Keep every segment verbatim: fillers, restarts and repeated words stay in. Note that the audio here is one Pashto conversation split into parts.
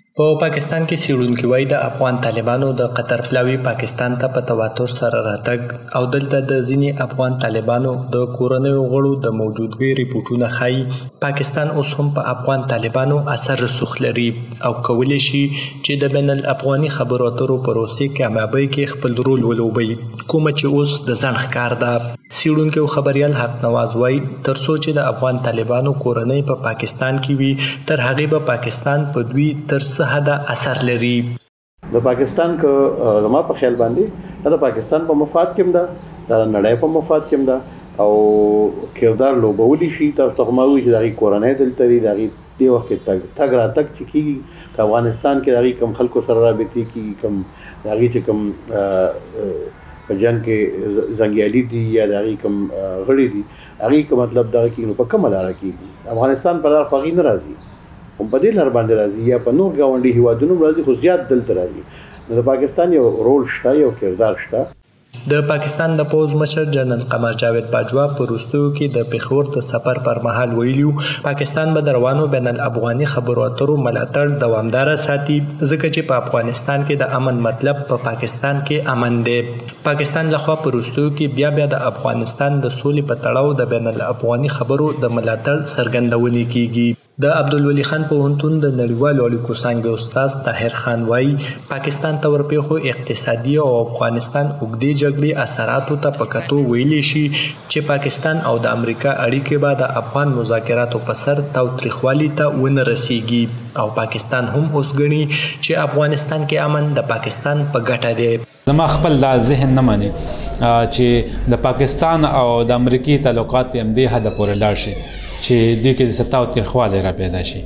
په پاکستان کې څیړونکي وايي د افغان طالبانو د قطر پلاوي پاکستان ته په تواتر سره راتګ او دلته د ځینې افغان طالبانو د کورنیو غړو د موجودګۍ ریپورټونه ښایي پاکستان اوس هم په افغان طالبانو اثر رسوخ لري او کولی شي چې د بین الافغاني خبرو اترو پروسې کامیابۍ کې خپل رول ولوبوي، کومه چې اوس د ځنډ ښکار ده. څیړونکي او خبریال حق نواز وايي تر څو چې د افغان طالبانو کورنۍ په پاکستان کې وي تر هغې به پاکستان په دوی تر څه حده اثر لري. د پاکستان که زما په خیال باندې د پاکستان په مفاد کې ده، د نړۍ په مفاد کې ده او کردار لوبولی شي. تاسو ته هم وایي چې د هغې کورنۍ دلته دي، د هغې دې وخت کې تګ راتګ چې کېږي که افغانستان کې د هغې کوم خلکو سره رابطې کېږي، کوم د هغې چې کوم په جنګ کې زنګیالي دي یا د هغې کوم غړي دي، هغې که مطلب دغه کېږي نو په کومه لاره کېږي. افغانستان په لار خو هغې نه راځي، هم په دې لار باندې راځي یا په نور ګاونډي هېوادونو راځي، خو زیات دلته راځي. نو د پاکستان یو رول شته، یو کردار شته. د پاکستان د پوځ مشر جنرال قمر جاوید باجوا په وروستیو کې د پېښور د سفر پر مهال ویلي پاکستان به د روانو بین الافغاني خبرو اترو ملاتړ دوامداره ساتي، ځکه چې په افغانستان کې د امن مطلب په پا پاکستان کې امن دی. پاکستان لخوا په وروستیو کې بیا بیا د افغانستان د سولې په تړاو د بین الافغاني خبرو د ملاتړ څرګندونې کیږي. د عبدالولي خان پوهنتون د نړیوالو اړیکو څانګې استاد طاهر خان وايي پاکستان ته ورپېښو اقتصادي او افغانستان اوږدې جګړې اثراتو ته په کتو ویلی شي چې پاکستان او د امریکا اړیکې به د افغان مذاکراتو په سر تاوتریخوالي ته ونه رسیږي او پاکستان هم اوس ګڼي چې افغانستان کې امن د پاکستان په ګټه دی. زما خپل دا ذهن نه مني چې د پاکستان او د امریکې تعلقات همدې حده پورې لاړ شي چې دوی کې د ستاو تریخوالی را پیدا شي،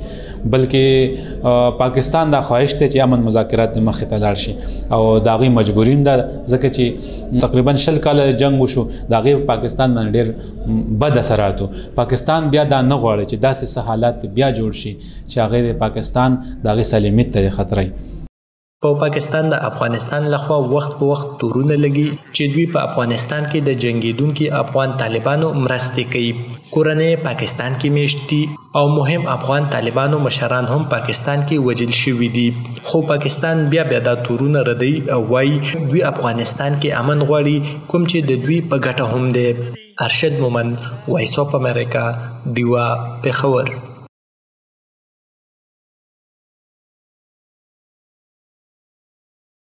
بلکې پاکستان دا خواهش دی چې امن مذاکرات د مخې ته لاړ شي او د هغې مجبوري هم ده، ځکه چې تقریبا شل کاله جنګ وشو، د هغې په پاکستان باندې ډېر بد اثرات و. پاکستان بیا دا نه غواړي چې داسې څه حالات بیا جوړ شي چې هغې د پاکستان د هغې سالمیت ته خطره وي. په پاکستان د افغانستان لخوا وخت په وخت تورونه لګي چې دوی په افغانستان کې د جنگیدونکو افغان طالبانو مرستې کوي. کورنۍ پاکستان کې میشت دي او مهم افغان طالبانو مشران هم پاکستان کې وژل شوي دي، خو پاکستان بیا بیا دا تورونه ردوي او وايي دوی افغانستان کې امن غواړي، کوم چې د دوی په ګټه هم دی. ارشد مومند، وایس اف امریکا، دیوا، پېښور.